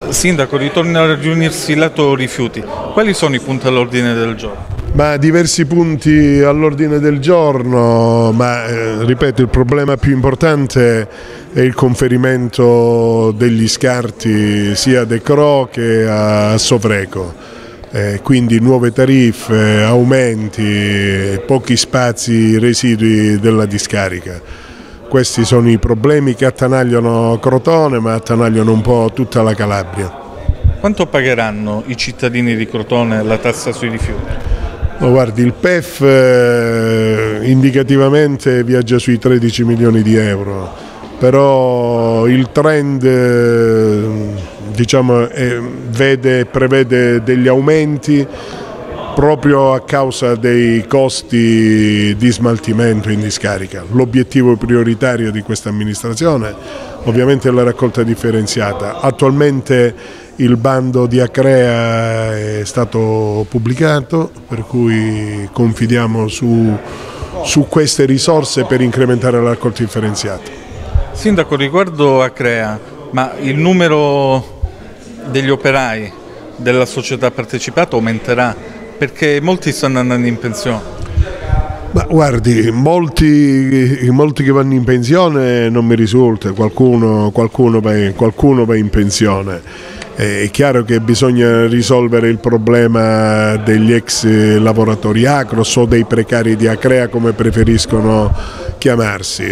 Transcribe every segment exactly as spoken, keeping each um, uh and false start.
Sindaco, ritorna a riunirsi il lato rifiuti. Quali sono i punti all'ordine del giorno? Ma diversi punti all'ordine del giorno, ma eh, ripeto, il problema più importante è il conferimento degli scarti sia a De Croo che a Sovreco, eh, quindi nuove tariffe, aumenti, pochi spazi residui della discarica. Questi sono i problemi che attanagliano Crotone, ma attanagliano un po' tutta la Calabria. Quanto pagheranno i cittadini di Crotone la tassa sui rifiuti? Oh, guardi, il P E F eh, indicativamente viaggia sui tredici milioni di euro, però il trend eh, diciamo, eh, vede, prevede degli aumenti proprio a causa dei costi di smaltimento in discarica. L'obiettivo prioritario di questa amministrazione ovviamente è la raccolta differenziata. Attualmente il bando di Acrea è stato pubblicato, per cui confidiamo su, su queste risorse per incrementare la raccolta differenziata. Sindaco, riguardo Acrea, ma il numero degli operai della società partecipata aumenterà? Perché molti stanno andando in pensione. Ma guardi, molti, molti che vanno in pensione non mi risulta, qualcuno, qualcuno, va, in, qualcuno va in pensione. È chiaro che bisogna risolvere il problema degli ex lavoratori Acros o dei precari di Acrea, come preferiscono chiamarsi.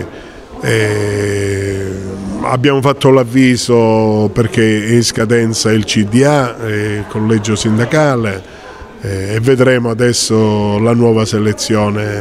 E abbiamo fatto l'avviso perché è in scadenza il C D A, il collegio sindacale, e vedremo adesso la nuova selezione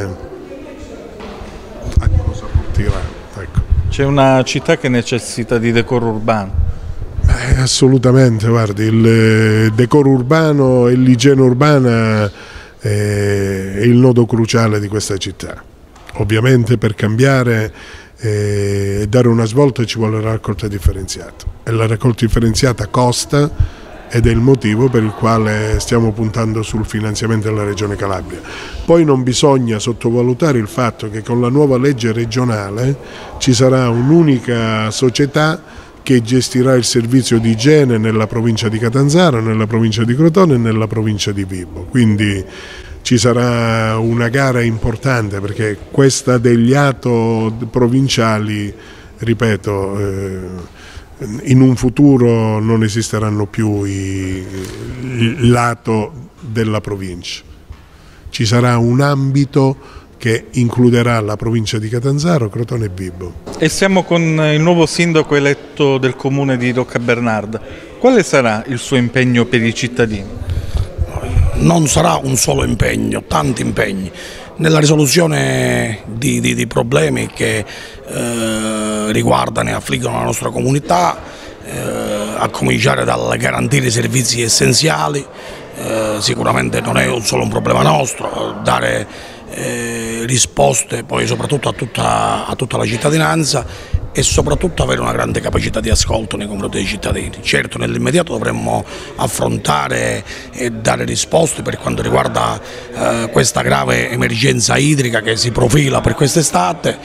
a cosa porterà. Ecco. C'è una città che necessita di decoro urbano? Eh, assolutamente, guardi, il decoro urbano e l'igiene urbana è il nodo cruciale di questa città. Ovviamente per cambiare e eh, dare una svolta ci vuole la raccolta differenziata, e la raccolta differenziata costa, ed è il motivo per il quale stiamo puntando sul finanziamento della Regione Calabria. Poi non bisogna sottovalutare il fatto che con la nuova legge regionale ci sarà un'unica società che gestirà il servizio di igiene nella provincia di Catanzaro, nella provincia di Crotone e nella provincia di Vibo. Quindi ci sarà una gara importante, perché questa degli A T O provinciali, ripeto, eh, in un futuro non esisteranno più i, il lato della provincia. Ci sarà un ambito che includerà la provincia di Catanzaro, Crotone e Vibo. E siamo con il nuovo sindaco eletto del comune di Roccabernarda. Quale sarà il suo impegno per i cittadini? Non sarà un solo impegno, tanti impegni nella risoluzione di, di, di problemi che eh, riguardano e affliggono la nostra comunità, eh, a cominciare dal garantire i servizi essenziali. Eh, sicuramente non è solo un problema nostro, dare eh, risposte poi soprattutto a tutta, a tutta la cittadinanza, e soprattutto avere una grande capacità di ascolto nei confronti dei cittadini. Certo, nell'immediato dovremmo affrontare e dare risposte per quanto riguarda eh, questa grave emergenza idrica che si profila per quest'estate,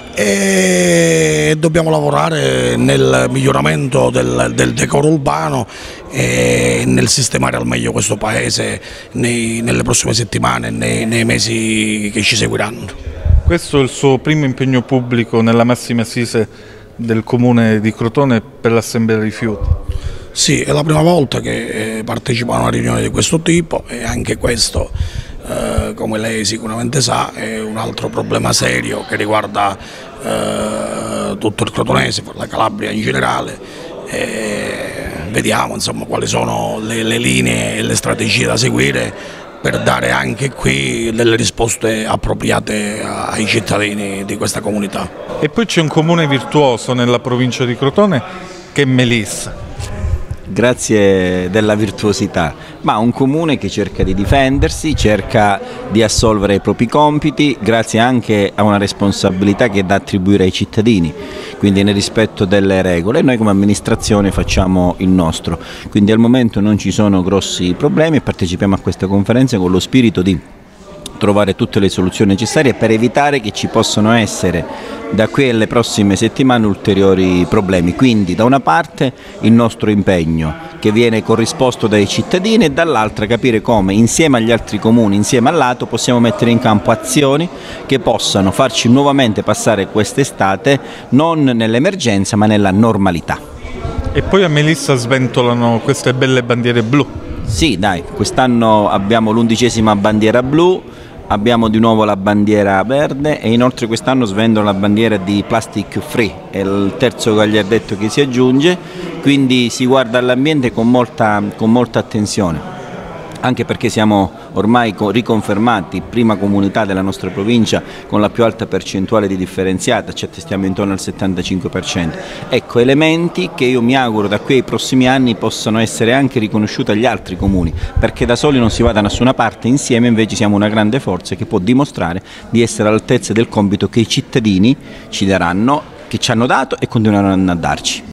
e dobbiamo lavorare nel miglioramento del, del decoro urbano e nel sistemare al meglio questo paese nei, nelle prossime settimane e nei, nei mesi che ci seguiranno. Questo è il suo primo impegno pubblico nella massima assise del comune di Crotone per l'assemblea rifiuti? Sì, è la prima volta che partecipo a una riunione di questo tipo, e anche questo, eh, come lei sicuramente sa, è un altro problema serio che riguarda eh, tutto il crotonese, la Calabria in generale. E vediamo insomma quali sono le, le linee e le strategie da seguire per dare anche qui delle risposte appropriate ai cittadini di questa comunità. E poi c'è un comune virtuoso nella provincia di Crotone che è Melissa. Grazie della virtuosità, ma un comune che cerca di difendersi, cerca di assolvere i propri compiti, grazie anche a una responsabilità che è da attribuire ai cittadini, quindi nel rispetto delle regole. Noi come amministrazione facciamo il nostro, quindi al momento non ci sono grossi problemi e partecipiamo a questa conferenza con lo spirito di trovare tutte le soluzioni necessarie per evitare che ci possano essere da qui alle prossime settimane ulteriori problemi. Quindi da una parte il nostro impegno che viene corrisposto dai cittadini e dall'altra capire come insieme agli altri comuni, insieme all'Ato, possiamo mettere in campo azioni che possano farci nuovamente passare quest'estate non nell'emergenza ma nella normalità. E poi a Melissa sventolano queste belle bandiere blu. Sì, dai, quest'anno abbiamo l'undicesima bandiera blu, abbiamo di nuovo la bandiera verde e inoltre quest'anno svendono la bandiera di plastic free, è il terzo gagliardetto che si aggiunge, quindi si guarda all'ambiente con molta, con molta attenzione. Anche perché siamo ormai riconfermati prima comunità della nostra provincia con la più alta percentuale di differenziata, ci attestiamo intorno al settantacinque per cento. Ecco, elementi che io mi auguro da qui ai prossimi anni possano essere anche riconosciuti agli altri comuni, perché da soli non si va da nessuna parte, insieme invece siamo una grande forza che può dimostrare di essere all'altezza del compito che i cittadini ci daranno, che ci hanno dato e continueranno a darci.